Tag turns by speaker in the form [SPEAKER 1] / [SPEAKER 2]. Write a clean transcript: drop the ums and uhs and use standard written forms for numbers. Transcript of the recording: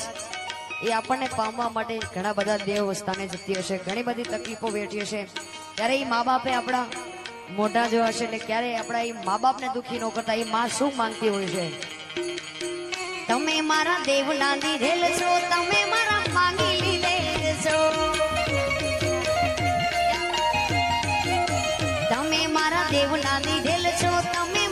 [SPEAKER 1] એ આપણને પામવા માટે ઘણા બધા દેવ સ્થાને જતી હશે, ઘણી બધી તકલીફો વેઠી હશે, ત્યારે એ મા બાપે આપણા મોઢા જોવા હશે એટલે ક્યારે આપણા એ મા બાપને દુઃખી ન કરતા એ માં શું માંગતી હોય છે? તમે મારા દેવના દીધેલ છો, તમે મારા માંગી લીધેલ છો, તમે મારા દેવના દીધેલ છો, તમે